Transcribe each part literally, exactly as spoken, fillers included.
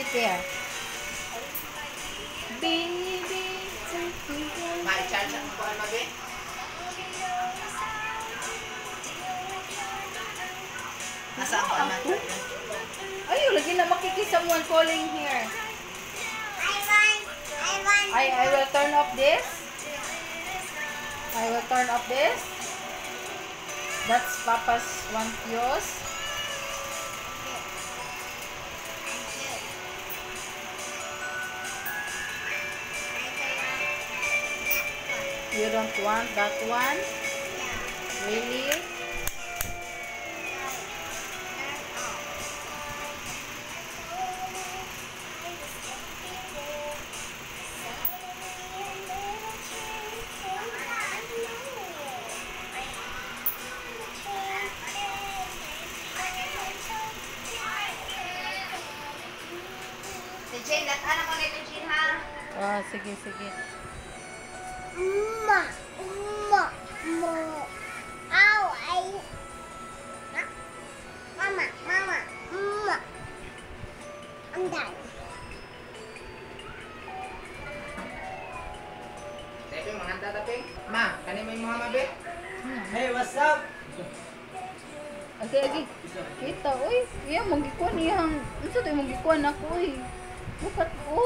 it here. Baby, may charge ang kuan mabe. Nasa ang kuan man? Ayun, lagi na makikis someone calling here. I want, I want. I, I will turn off this. I will turn off this. That's Papa's one kiosk. You don't want that one? Really? Jane, anak ko nito, Jane, ha? Ah, sige, sige. Ma, ma, ma. Ow, ay. Mama, mama, ma. Ang dami. Sabi mo handa taping. Ma, kani may mga mabe? Hey, what's up? Agi, agi. Kita, uy. Iya, magikuan iyang. Ano sa tayo magikuan ako, uy. Bukat ko.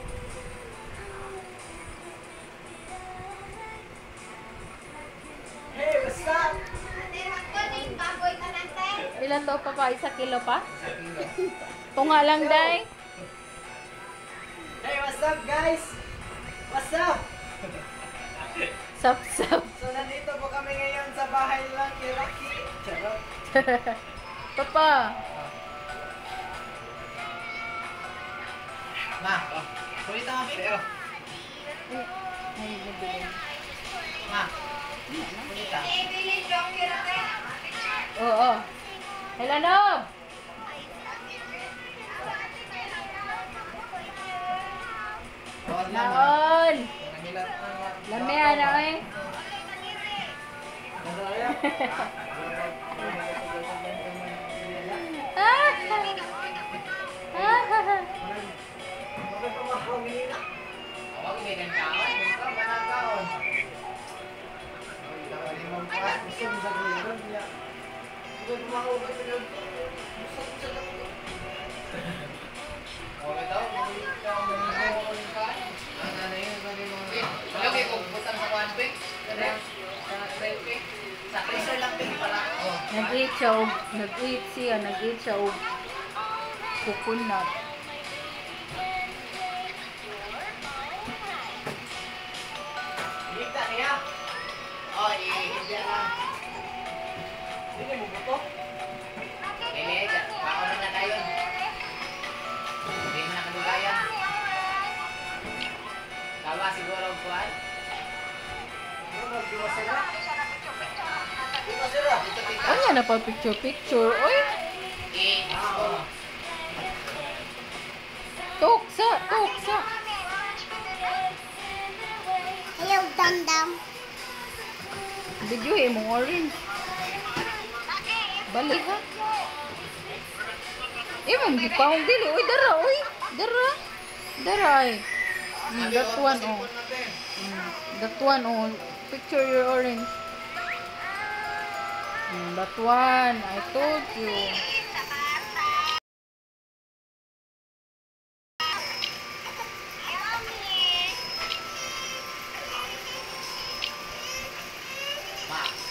Hey, what's up? Ate, magkunin, baboy ka natin. Ilan to pa pa? Isa kilo pa? Sa kilo. Tunga lang, day. Hey, what's up, guys? What's up? Sap, sap. So, nandito po kami ngayon sa bahay lang kay Rocky. Charot. Papa. Ma, oh. Kulita mo be. Oh. Ay, nabili. Ma. Kulita. Ibili, joke yun natin. Oo. Hello, Nob. Huwag na ma. Naon. Nangilat na. Lami, ano eh. Ah! Ah! Bakit pa makawin na? Huwag may gantaon. Ikaw, managaon. Limang pa. Gusto mo sa gawin niya. Bakit pa makawin na? Gusto mo sa gawin. Okay daw, ikaw managaon ka. Ang ano yun, sabi mo. Wala kayo kung butang sa one pick. Sa trail pick. Sa tracer lang pick pala. Oh. Nag-eat siya og, nag-eat siya, nag-eat siya og coconut. Higda niya. Oh, i-higda lang. Hindi mo buto. Hindi, bako na na tayo. Hindi mo na kalugayan. Tawa siguro ang kuwan. Ano ba, di ba sila? Di ba sila? Dito tika. Ano yan na pa picture-picture? Uy! Eh, oh. Tuksa! Tuksa! Ayaw, dam-dam. Video eh, mong orange. Balik ha? Eh, mong gipahong dili. Uy, dara, uy! Dara! Dara ay. Mm, that one, oh. Mm, that one, oh. Picture your orange. Mm, that one. I told you. Ma,